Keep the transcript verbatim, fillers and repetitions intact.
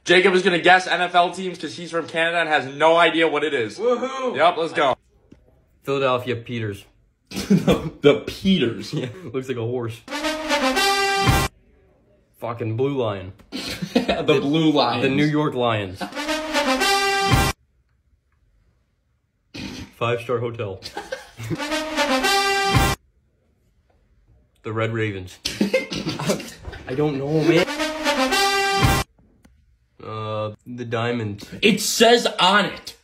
Jacob is going to guess N F L teams because he's from Canada and has no idea what it is. Woohoo! Yep, let's go. Philadelphia Peters. the, the Peters. Yeah, looks like a horse. Fucking Blue Lion. the, the Blue Lions. The New York Lions. Five-star hotel. The Red Ravens. I don't know, man. Uh, the Diamond. It says on it.